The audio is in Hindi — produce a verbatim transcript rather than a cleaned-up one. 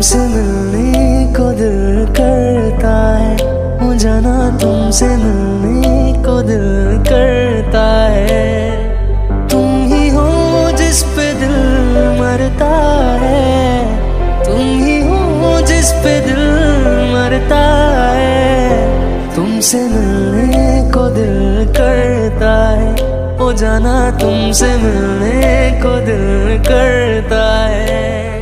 तुमसे मिलने को दिल करता है, हो जाना तुमसे मिलने को दिल करता है। तुम ही हो जिस पे दिल मरता है, तुम ही हो जिस पे दिल मरता है। तुमसे मिलने को दिल करता है, हो जाना तुमसे मिलने को दिल करता है।